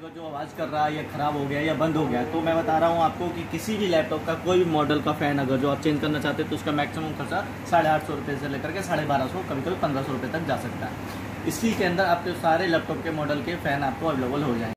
अगर जो आवाज़ कर रहा है या ख़राब हो गया या बंद हो गया, तो मैं बता रहा हूँ आपको कि किसी भी लैपटॉप का कोई भी मॉडल का फ़ैन अगर जो आप चेंज करना चाहते हैं तो उसका मैक्सिमम खर्चा 850 रुपये से लेकर के 1250, कभी कभी 1500 रुपये तक जा सकता है। इसी के अंदर आपके सारे लैपटॉप के मॉडल के फ़ैन आपको अवेलेबल हो जाएंगे।